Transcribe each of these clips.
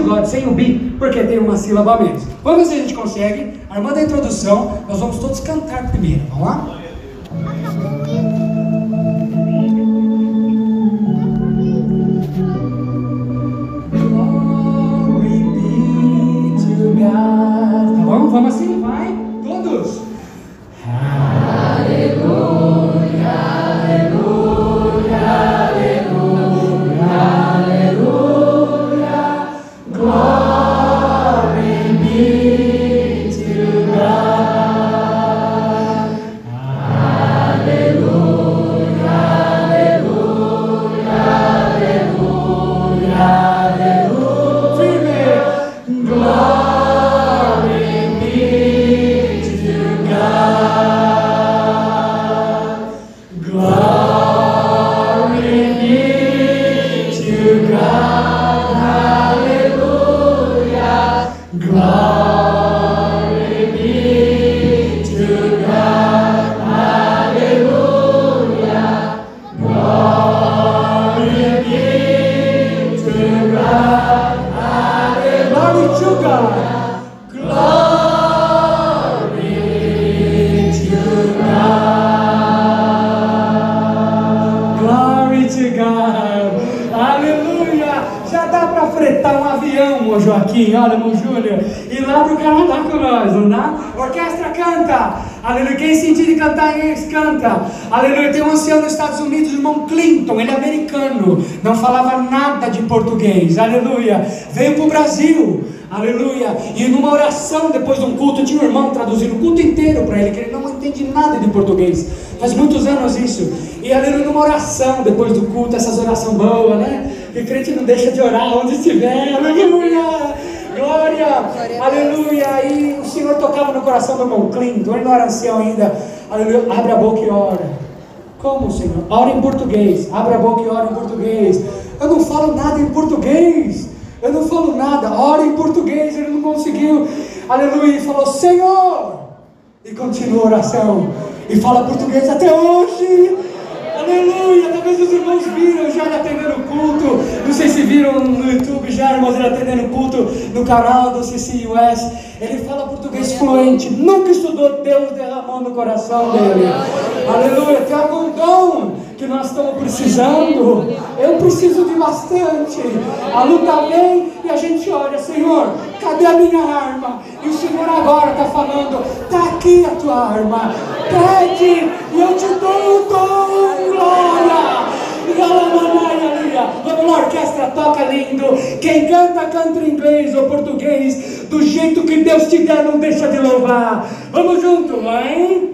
glória, sem o bi, porque tem uma sílaba a menos. Vamos ver se a gente consegue. Armando a introdução, nós vamos todos cantar primeiro. Vamos lá? Glory be to God. Tá bom? Vamos assim, vai. Todos. Aleluia, aleluia, aleluia, aleluia. Glory be to God. Aleluia, aleluia, aleluia, aleluia. Firme. Glory be to God. Glory be to God. Hallelujah. Glory be to God. Hallelujah. Glory be to God. Glory to God. Glory to God. Glory to God. Aleluia. Já dá para fretar um avião, ô Joaquim, olha, meu Júnior, e lá pro Canadá com nós, não dá? Orquestra canta. Aleluia. Quem sentir de cantar, eles canta. Aleluia. Tem um ancião nos Estados Unidos, o irmão Clinton, ele é americano, não falava nada de português. Aleluia. Veio pro Brasil. Aleluia. E numa oração depois de um culto, tinha um irmão traduzindo o culto inteiro para ele, que ele não entende nada de português. Faz muitos anos isso. E aleluia, numa oração depois do culto, essas orações boas, né? Que crente não deixa de orar onde estiver. Aleluia. Glória. Aleluia. E o Senhor tocava no coração do irmão Clinton, ele não era ancião ainda. Aleluia. Abre a boca e ora. Como, Senhor? Ora em português. Abre a boca e ora em português. Eu não falo nada em português. Eu não falo nada. Ora em português. Ele não conseguiu. Aleluia. E falou, Senhor. E continua a oração. E fala português até hoje. Aleluia. Talvez os irmãos viram já ele atendendo o culto. Não sei se viram no YouTube já, irmãos, ele atendendo o culto no canal do CCUS. Ele fala português fluente. Nunca estudou, Deus derramou no coração dele. Aleluia. Tem algum dom que nós estamos precisando? Eu preciso de bastante. A luta vem e a gente olha, Senhor, cadê a minha arma? E o Senhor agora está falando, está aqui a tua arma. Pede e eu te dou o dom. Glória. Vamos lá, orquestra, toca lindo. Quem canta, canta em inglês ou português. Do jeito que Deus te der, não deixa de louvar. Vamos junto, mãe.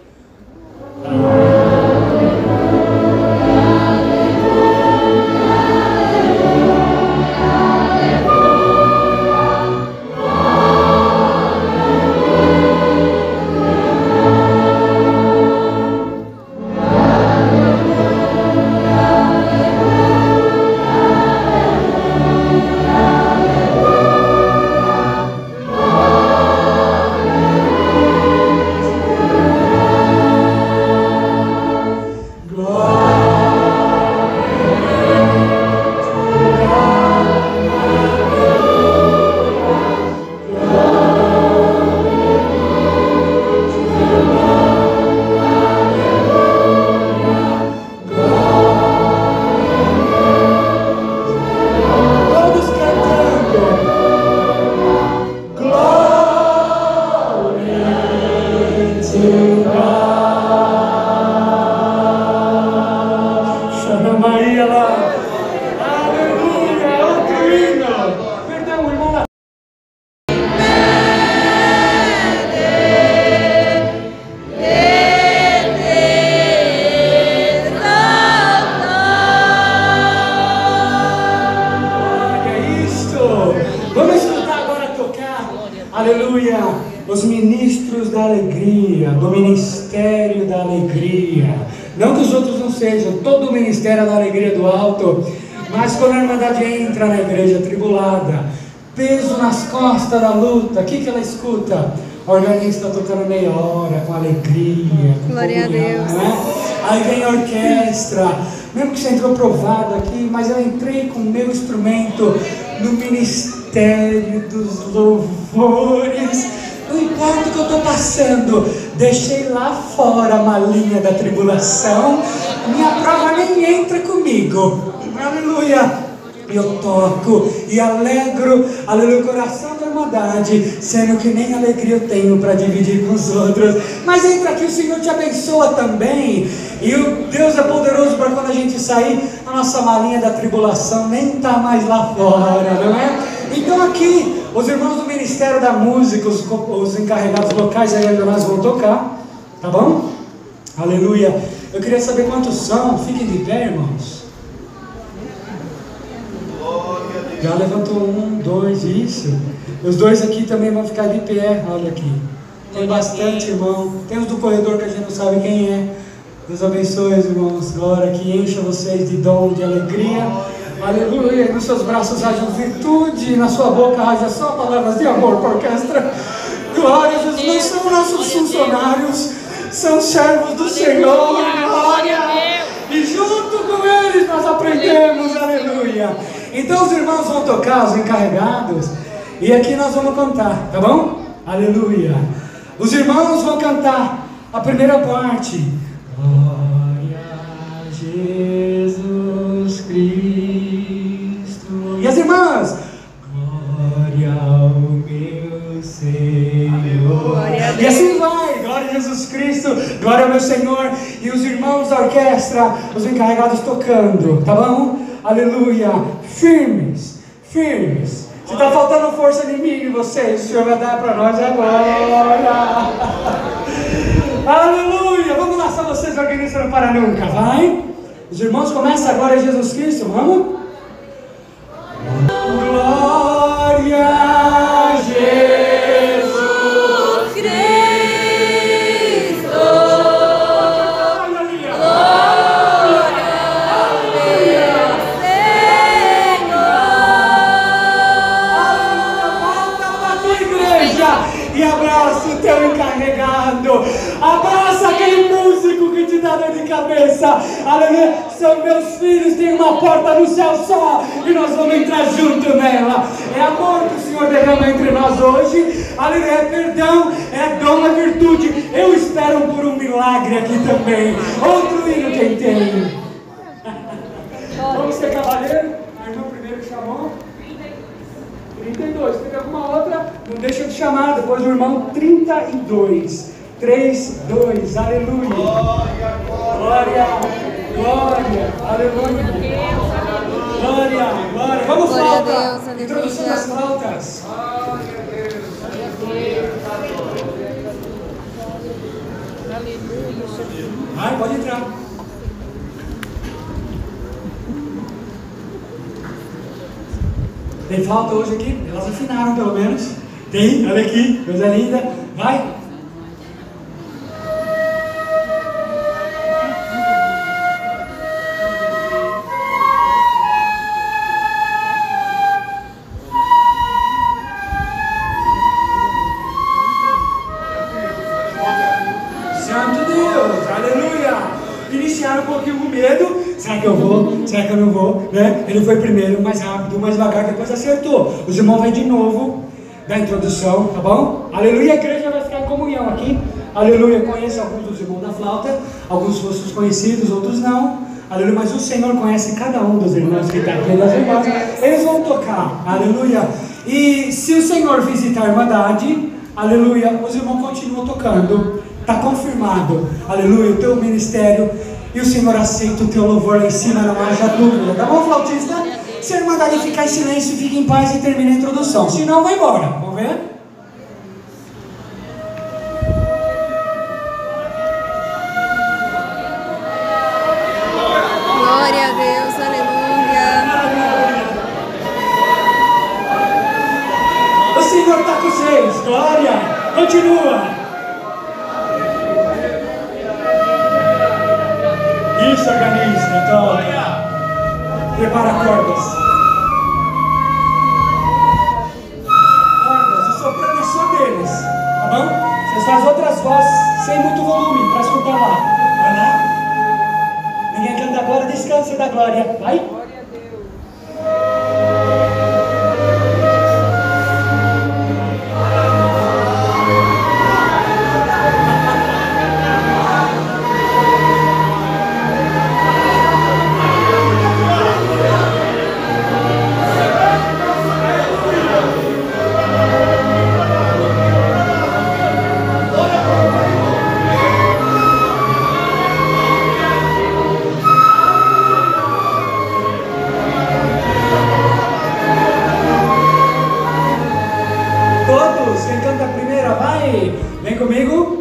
Aleluia, os ministros da alegria, do ministério da alegria. Não que os outros não sejam, todo o ministério é da alegria do alto. Mas quando a Irmandade entra na igreja tribulada, peso nas costas da luta, o que ela escuta? O organista tocando meia hora, com alegria, com glória a Deus, né? Aí vem a orquestra, mesmo que você entrou provado aqui, mas eu entrei com o meu instrumento no ministério ministério dos louvores. Não importa o que eu estou passando, deixei lá fora a malinha da tribulação, minha prova nem entra comigo. Aleluia! Eu toco e alegro, aleluia, o coração da irmandade, sendo que nem alegria eu tenho para dividir com os outros. Mas entra aqui, o Senhor te abençoa também. E o Deus é poderoso para quando a gente sair, a nossa malinha da tribulação nem está mais lá fora, não é? Então aqui, os irmãos do Ministério da Música, os encarregados locais aí nós vão tocar, tá bom? Aleluia. Eu queria saber quantos são. Fiquem de pé, irmãos. Já levantou 1, 2, isso. Os dois aqui também vão ficar de pé, olha aqui. Tem bastante, irmão. Tem os do corredor que a gente não sabe quem é. Deus abençoe, irmãos. Glória, que encha vocês de dom, de alegria. Aleluia. Nos seus braços haja virtude, na sua boca haja só palavras de amor para a orquestra. Glória a Jesus. Não são nossos funcionários, são servos do Senhor. Glória. E junto com eles nós aprendemos. Aleluia. Então os irmãos vão tocar, os encarregados, e aqui nós vamos cantar, tá bom? Aleluia. Os irmãos vão cantar a primeira parte. Glória a Jesus Cristo. E as irmãs? Glória ao meu Senhor. E assim vai. Glória a Jesus Cristo. Glória ao meu Senhor. E os irmãos da orquestra, os encarregados tocando, tá bom? Aleluia. Firmes, firmes. Se está faltando força em mim e vocês, o Senhor vai dar para nós agora. Aleluia. Vamos lá, só vocês organizando para nunca, vai? Os irmãos começam agora a Jesus Cristo, vamos? Glória a Jesus Cristo. Aleluia. E abraça o teu encarregado, abraça aquele músico que te dá dor de cabeça. Aleluia. São meus filhos, tem uma porta no céu só e nós vamos entrar junto nela. É amor que o Senhor derrama entre nós hoje. Aleluia. É perdão, é dom, é virtude. Eu espero por um milagre aqui também. Outro hino quem tem. Vamos ser cavaleiro? A irmã primeiro chamou 32, tem alguma outra? Não deixa de chamar, depois do irmão 32, 3, 2, aleluia. Glória, glória, glória, aleluia. Glória, glória. Vamos flauta, introdução das flautas. Vai, pode entrar. Tem flauta hoje aqui? Elas afinaram pelo menos. Tem, olha aqui, coisa linda. Vai. Santo Deus, aleluia. Iniciaram um pouquinho com medo. Será que eu vou? Será que eu não vou? Né? Ele foi primeiro, mais rápido, mais devagar, depois acertou. Os irmãos vão de novo da introdução, tá bom? Aleluia, a igreja vai ficar em comunhão aqui. Aleluia, conheço alguns dos irmãos da flauta, alguns fossem conhecidos, outros não. Aleluia, mas o Senhor conhece cada um dos irmãos que está aqui, das irmãs. Eles vão tocar, aleluia. E se o Senhor visitar a irmandade, aleluia, os irmãos continuam tocando. Está confirmado, aleluia, o teu ministério. E o Senhor aceita o teu louvor lá em cima, não haja dúvida. Tá bom, flautista? Se a irmandade ficar em silêncio, fique em paz e termine a introdução. Se não, vai embora. Vamos ver? Glória a Deus, aleluia. O Senhor está com vocês. Glória. Continua. Isso, organiza, toca. Prepara cordas. Cordas, o soprano é só deles, tá bom? Vocês fazem outras vozes sem muito volume, para escutar lá. Vai lá. Ninguém canta agora, descansa da glória. Vai. Jesus. Quem canta a primeira, vai. Vem comigo.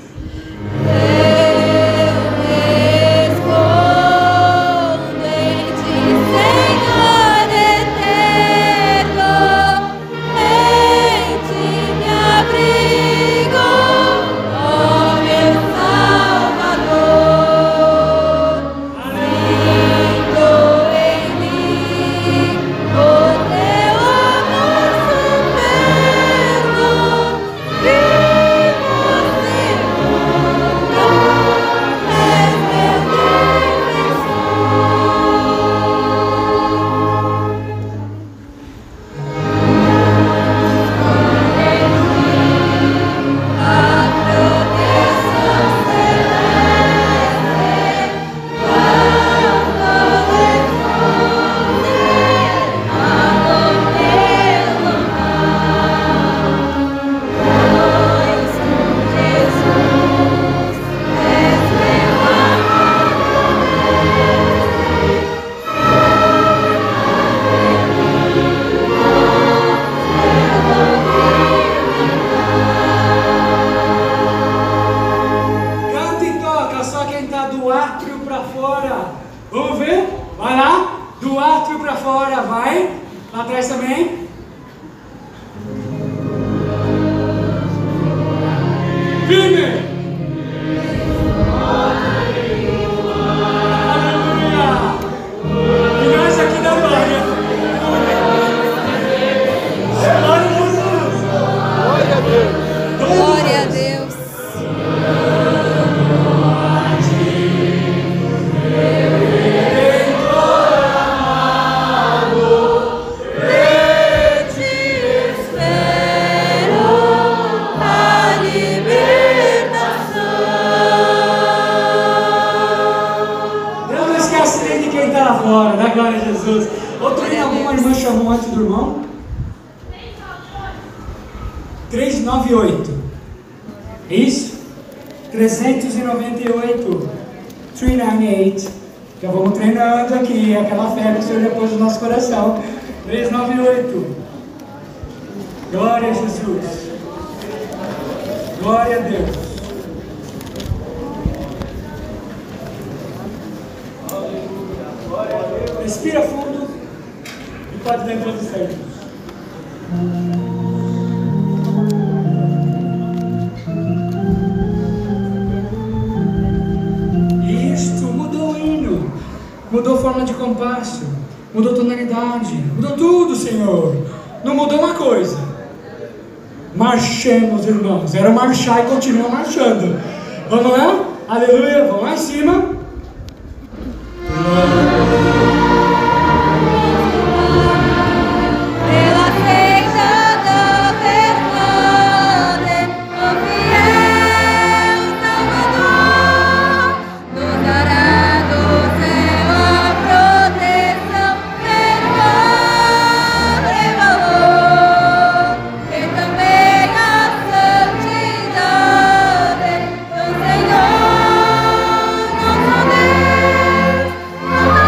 Vamos ver? Vai lá, do átrio para fora, vai. Lá atrás também. Firme. Aleluia. E nós aqui da glória. Glória a Jesus. Glória a Deus. Glória a Deus. Fora, da glória a Jesus. Outro dia alguma irmã chamou antes do irmão? 398. Isso? 398. 398. Já vamos treinando aqui, aquela fé que o Senhor depois do nosso coração. 398. Glória a Jesus. Glória a Deus. Respira fundo e pode dar introdução. Isto mudou o hino, mudou forma de compasso, mudou tonalidade, mudou tudo, Senhor. Não mudou uma coisa. Marchemos, irmãos. Era marchar e continuar marchando. Vamos lá? Aleluia. Vamos lá em cima. Senhor, nosso Deus.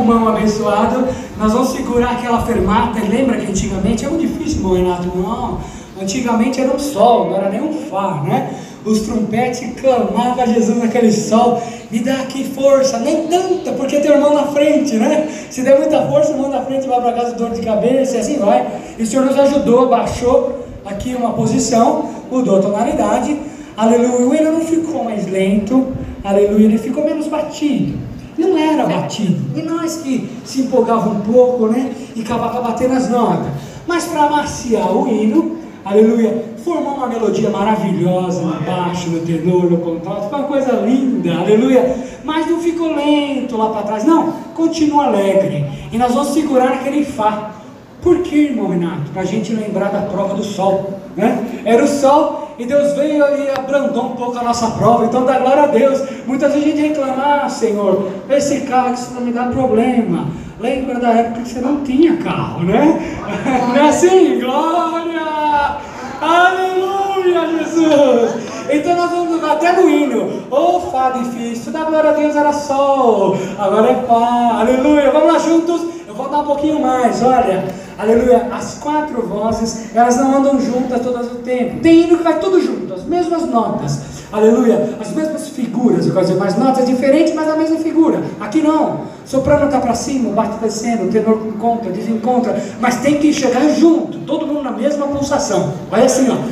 pulmão abençoado. Nós vamos segurar aquela fermata. E lembra que antigamente era muito difícil, irmão Renato? Não. Antigamente era um sol, não era nem um fá, né? Os trompetes clamavam a Jesus naquele sol. Me dá aqui força, nem tanta, porque tem o irmão na frente, né? Se der muita força, o irmão na frente vai para casa, dor de cabeça, e assim vai. E o Senhor nos ajudou, baixou aqui uma posição, mudou a tonalidade. Aleluia, o hino não ficou mais lento. Aleluia, ele ficou menos batido. Não era batido. E nós que se empolgavam um pouco, né? E acabava batendo as notas. Mas para amaciar o hino, aleluia, formou uma melodia maravilhosa no baixo, no tenor, no contralto, foi uma coisa linda, aleluia. Mas não ficou lento lá para trás, não, continua alegre. E nós vamos segurar naquele fá. Por que, irmão Renato? Para a gente lembrar da prova do sol, né? Era o sol e Deus veio e abrandou um pouco a nossa prova. Então dá glória a Deus. Muitas vezes a gente reclama: ah, Senhor, esse carro que isso não me dá problema. Lembra da época que você não tinha carro, né? Não é assim? Glória! Aleluia, Jesus! Então nós vamos até no hino. Oh, Fá difícil, da glória a Deus era sol, agora é Fá, aleluia. Vamos lá juntos, eu vou dar um pouquinho mais, olha, aleluia. As 4 vozes, elas não andam juntas todas o tempo. Tem hino que vai tudo junto, as mesmas notas, aleluia, as mesmas figuras, eu quero dizer, mas notas diferentes, mas a mesma figura. Aqui não, soprano está para cima, o baixo descendo, o tenor encontra, desencontra, mas tem que chegar junto, todo mundo na mesma pulsação. Vai assim, ó.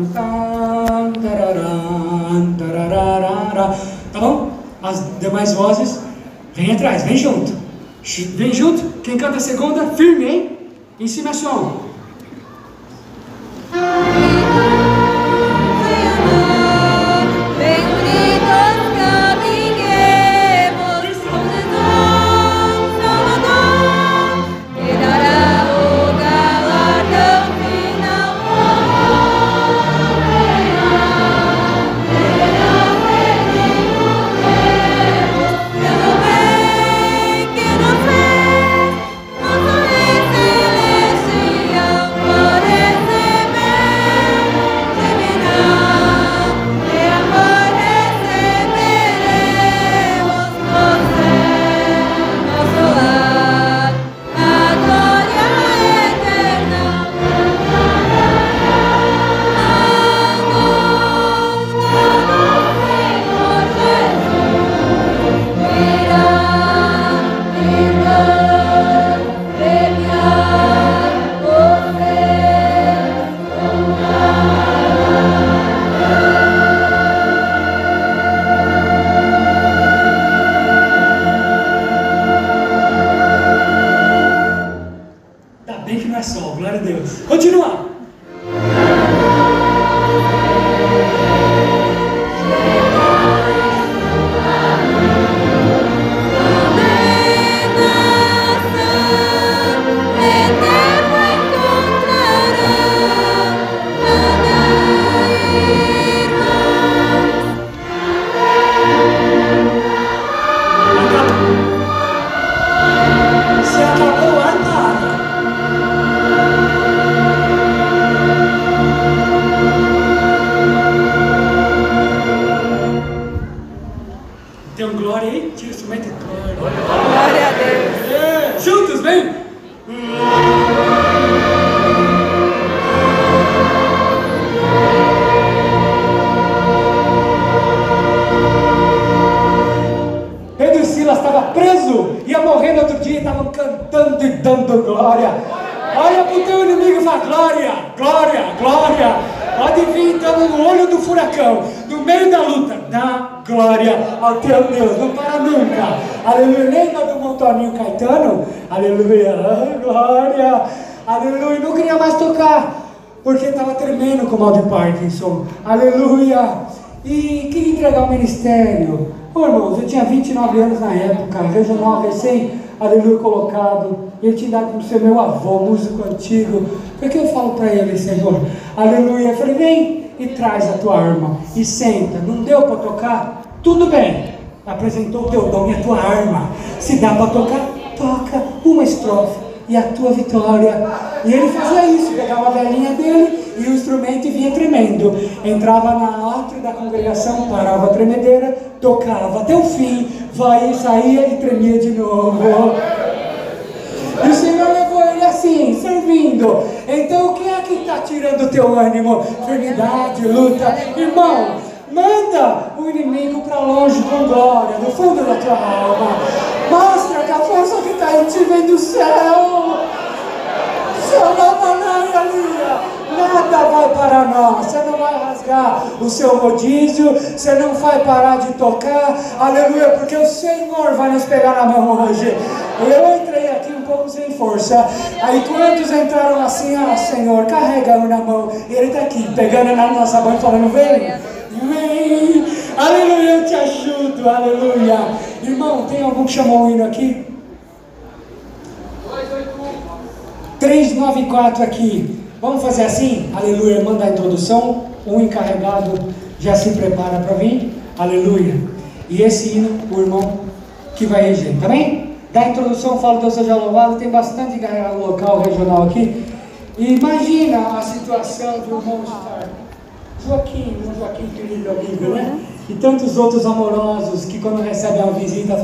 Tá bom? As demais vozes, vem atrás, vem junto. Vem junto. Quem canta a segunda, firme, hein? Em cima é som. Continua. Tem um glória aí? Tira o instrumento e glória. Glória a Deus. É. Juntos, vem! Pedro e Silas estava preso, ia morrer no outro dia e estavam cantando e dando glória. Olha para o teu inimigo e fala: glória, glória, glória. Pode vir, estamos no olho do furacão, no meio da luta. Dá glória ao teu Deus, não para nunca. Aleluia. Lembra do Montoninho Caetano? Aleluia, glória. Aleluia. Não queria mais tocar, porque estava tremendo com o mal de Parkinson. Aleluia. E queria entregar o ministério. Ô, irmãos, eu tinha 29 anos na época, regional recém, aleluia, colocado. Ele tinha dado para ser meu avô, músico antigo. Por que eu falo para ele, Senhor? Aleluia. Eu falei: vem e traz a tua arma e senta. Não deu para tocar? Tudo bem. Apresentou o teu dom e a tua arma. Se dá para tocar, toca uma estrofe e a tua vitória. E ele fazia isso, pegava a velhinha dele e o instrumento e vinha tremendo. Entrava na átrio da congregação, parava a tremedeira, tocava até o fim, vai e saía e tremia de novo. assim, servindo. Então quem é que está tirando o teu ânimo? Enfermidade, luta. Irmão, manda o inimigo para longe com glória, no fundo da tua alma. Mostra que a força que está em ti vem do céu. Nada vai para nós. Você não vai rasgar o seu rodízio, você não vai parar de tocar, aleluia, porque o Senhor vai nos pegar na mão hoje. Eu entrei aqui um pouco sem força, aí quantos entraram assim, Senhor, carrega eu na mão, e Ele está aqui, pegando na nossa mão e falando, vem, aleluia, eu te ajudo, aleluia. Irmão, tem algum que chamou o hino aqui? 394 aqui. Vamos fazer assim? Aleluia, manda a introdução. Um encarregado já se prepara para vir. Aleluia. E esse hino, o irmão que vai reger, tá bem? Da introdução, falo Deus seja louvado. Tem bastante encarregado local, regional aqui. E imagina a situação do irmão estar Joaquim, um Joaquim querido amigo, né? E tantos outros amorosos que quando recebem a visita